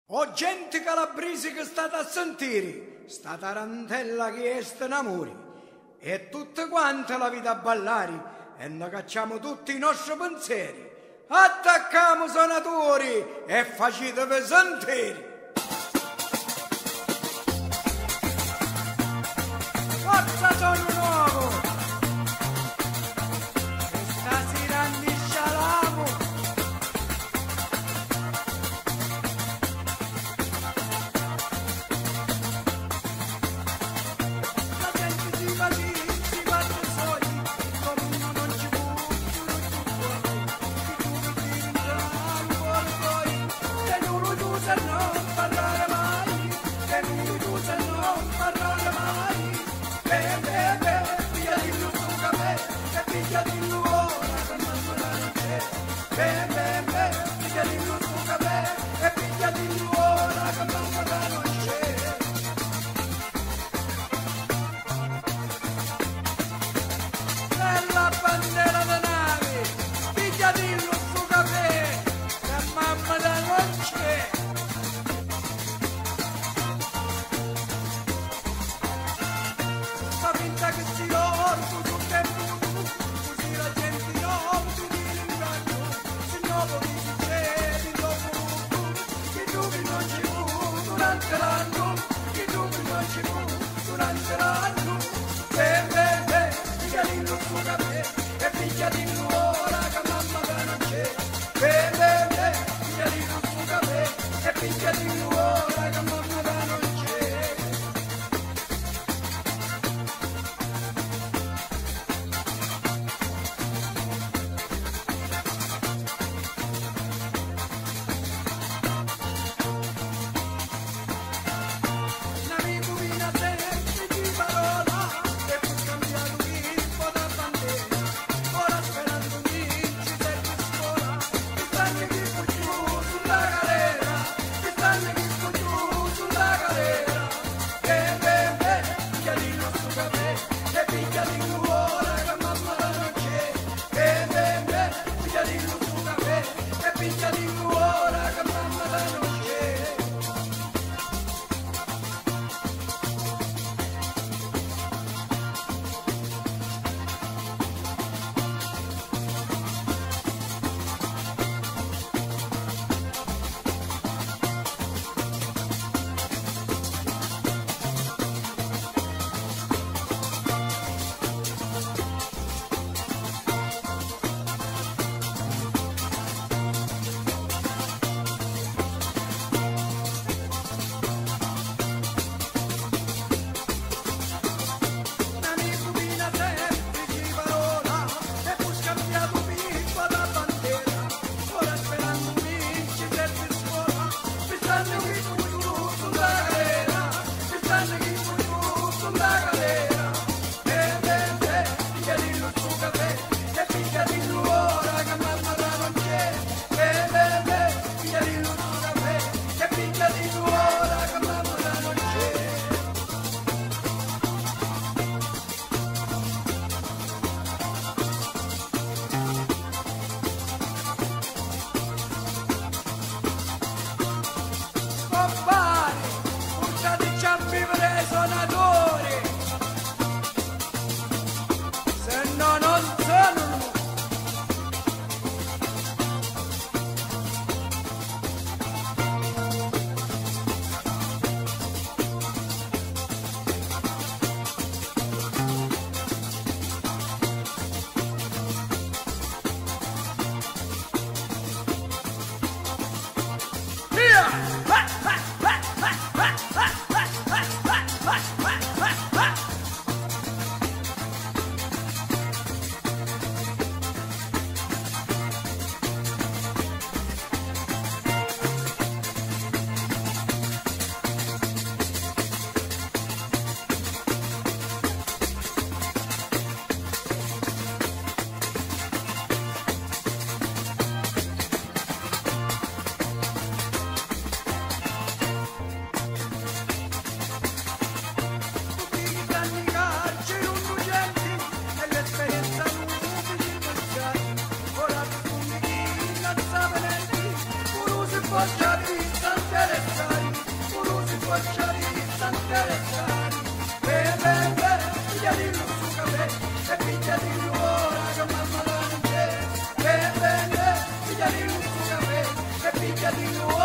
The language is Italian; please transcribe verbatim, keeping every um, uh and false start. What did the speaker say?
Ho gente calabrese che state a sentire, sta tarantella che è sta in amore, e tutte quante la vita a ballare, e noi cacciamo tutti i nostri pensieri. Attacchiamo suonatori e facetevi sentire. Forza sono nuovo, e stasera anniscialamo. La gente si va lì, si va da soli, come uno non ci può, non ci può. Chi tu mi tiri in fuori poi, e non tu se non parlare mai, e non tu se non parlare mai. Beh, beh, beh, pigliati tu caffè, e pigliati ora che non suonare te. Beh, beh, beh, pigliati tu caffè, e pigliati ora che non suonare te. Bella bandera da nave, pigliati il suo caffè, la mamma da non c'è. Sta finta che si orco sul tempo, così la gente non ti ringraggio, se no vi succede dopo, che tu che non ci fu durante l'anno, che tu che non ci fu durante l'anno. Beh, beh, beh, pigliati il suo caffè, e pigliati ora che mamma che non c'è. Beh, beh, beh, pigliati il suo caffè, e pigliati ora che mamma che non c'è. L'amico viene a te, interessati, urusi facciari, interessati. Beh, beh, beh, pigliati su caffè, e pigliati ora che mamma la non c'è. Beh, beh, beh, pigliati su caffè, e pigliati